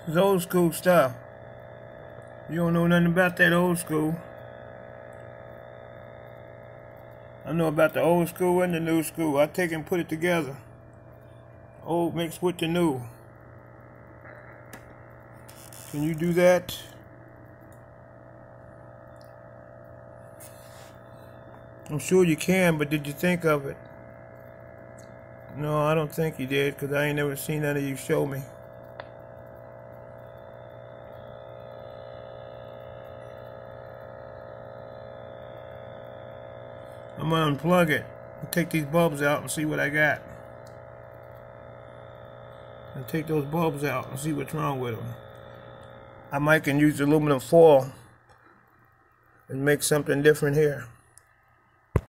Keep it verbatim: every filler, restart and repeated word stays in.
It's old school stuff. You don't know nothing about that old school. I know about the old school and the new school. I take and put it together. Old mixed with the new. Can you do that? I'm sure you can, but did you think of it? No, I don't think you did, because I ain't never seen none of you show me. I'm gonna unplug it and take these bulbs out and see what I got. And take those bulbs out and see what's wrong with them. I might can use aluminum foil and make something different here.